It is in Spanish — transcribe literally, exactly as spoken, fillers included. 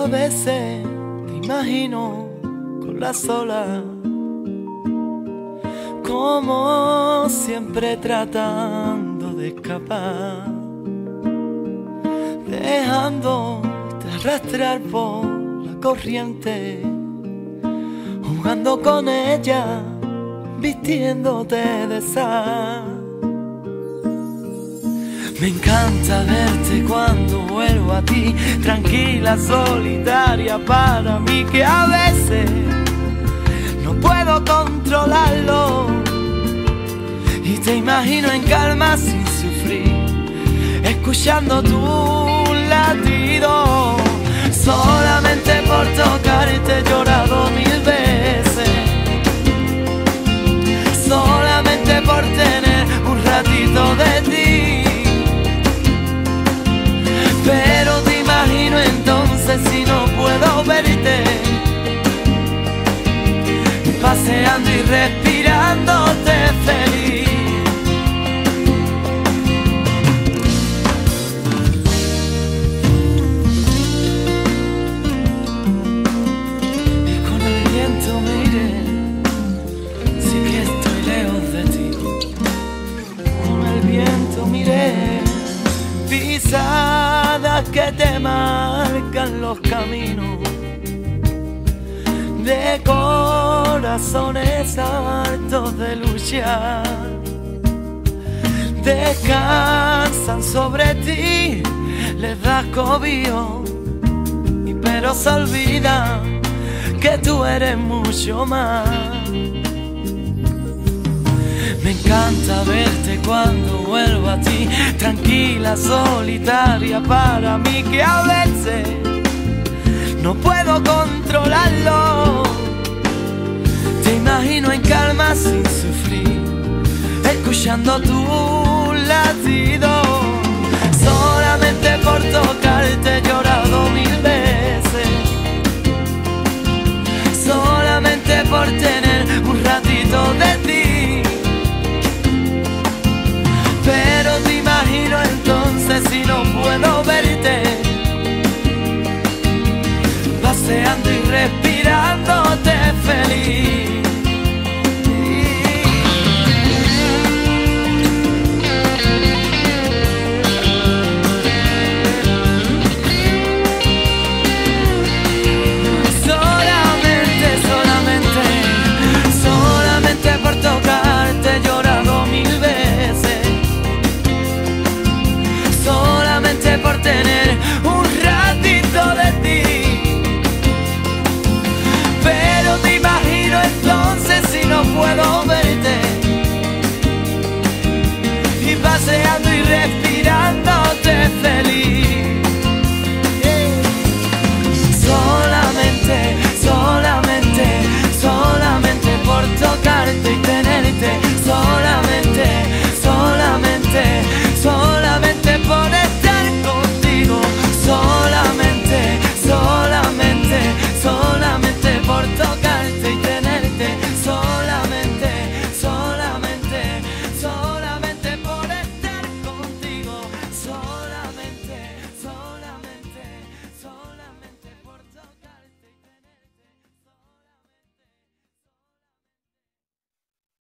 veces te imagino con la sola, como siempre tratando de escapar, dejándote arrastrar por la corriente, jugando con ella, vistiéndote de sal. Me encanta verte cuando vuelvo a ti, tranquila, solitaria para mí, que a veces no puedo controlarlo y te imagino en calma sin sufrir, escuchando tu latido. Solamente por tocarte he llorado mil veces, solamente por tener un ratito de ti. Pero te imagino entonces si no puedo verte, paseando y respirándote feliz. Y con el viento me iré, sí que estoy lejos de ti. Con el viento me iré, pisadas que te marcan los caminos de corazones hartos de luchar, descansan sobre ti, les das cobijo, y pero se olvidan que tú eres mucho más. Me encanta verte cuando vuelvo a ti, tranquila, solitaria para mí, que a veces no puedo controlarlo. Te imagino en calma sin sufrir, escuchando tu latido. Solamente por tocarte he llorado mil veces, solamente por tener un ratito de ti. Pero te imagino entonces si no puedo verte, paseando y